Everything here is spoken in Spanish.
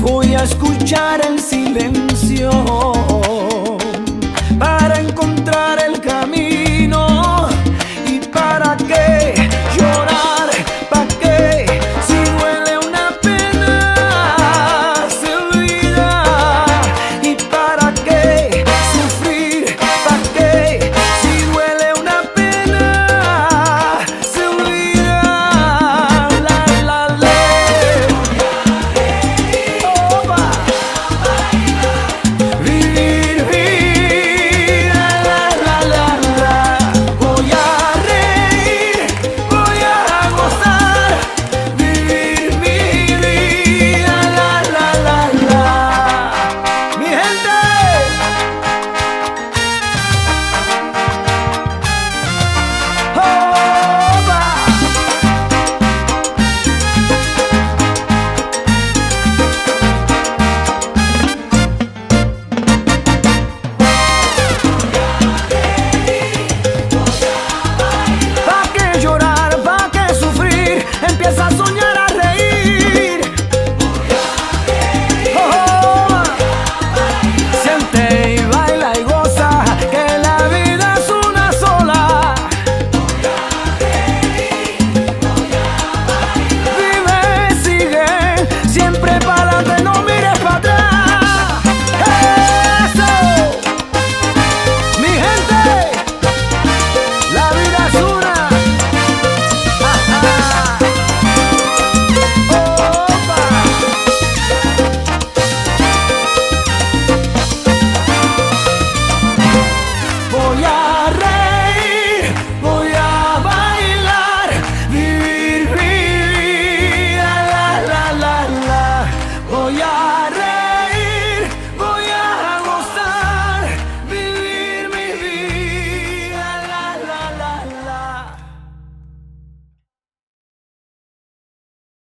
Voy a escuchar el silencio para encontrar el camino. ¿Y para qué llorar? ¿Para qué? Si duele una pena se olvida. ¿Y para qué sufrir? ¿Para qué? Si duele una pena se olvida. La la la. Opa. Vivir, vivir, la la la la. Voy a reír, voy a gozar. Vivir mi vida, la la la la. Mi gente. Opa. ¿Pa' qué llorar? ¿Pa' qué sufrir? Empieza a soñar, a reír. Oh, siente y baila y goza, que la vida es una sola. Vive, sigue, siempre para adelante, no mires para atrás. Eso, mi gente. La vida es una. Opa. Voy a reír, voy a bailar, vivir mi vida, la la la la. Voy a reír.